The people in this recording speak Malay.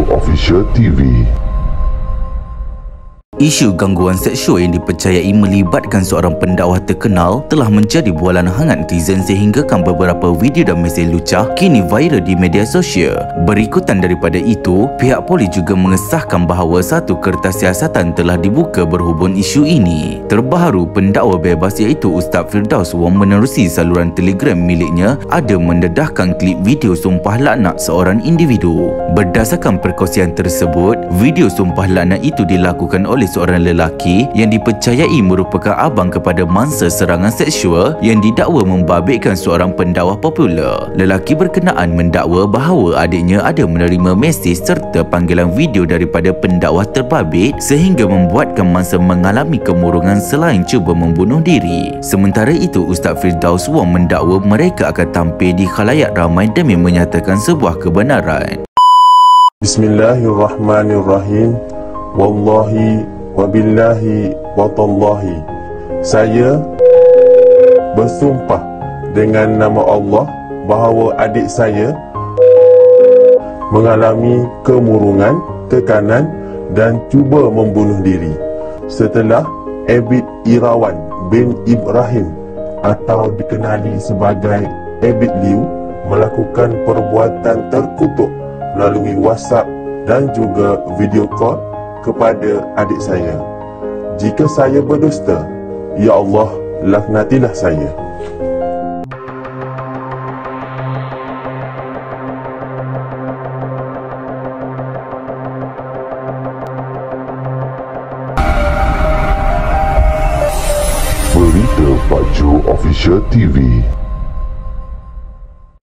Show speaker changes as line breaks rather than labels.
Official TV.
Isu gangguan seksual yang dipercayai melibatkan seorang pendakwah terkenal telah menjadi bualan hangat netizen sehinggakan beberapa video dan mesej lucah kini viral di media sosial. Berikutan daripada itu, pihak polis juga mengesahkan bahawa satu kertas siasatan telah dibuka berhubung isu ini. Terbaru, pendakwa bebas iaitu Ustaz Firdaus Wong menerusi saluran Telegram miliknya ada mendedahkan klip video sumpah laknat seorang individu. Berdasarkan perkongsian tersebut, video sumpah laknat itu dilakukan oleh seorang lelaki yang dipercayai merupakan abang kepada mangsa serangan seksual yang didakwa membabitkan seorang pendakwah popular. Lelaki berkenaan mendakwa bahawa adiknya ada menerima mesej serta panggilan video daripada pendakwah terbabit sehingga membuatkan mangsa mengalami kemurungan selain cuba membunuh diri. Sementara itu, Ustaz Firdaus Wong mendakwa mereka akan tampil di khalayak ramai demi menyatakan sebuah kebenaran.
Bismillahirrahmanirrahim. Wallahi wabillahi watallahi, saya bersumpah dengan nama Allah bahawa adik saya mengalami kemurungan, tekanan dan cuba membunuh diri setelah Abid Irawan bin Ibrahim atau dikenali sebagai Abid Liu melakukan perbuatan terkutuk melalui WhatsApp dan juga video call kepada adik saya. Jika saya berdusta, ya Allah, laknatilah saya.
Berita Pak Jo Official TV.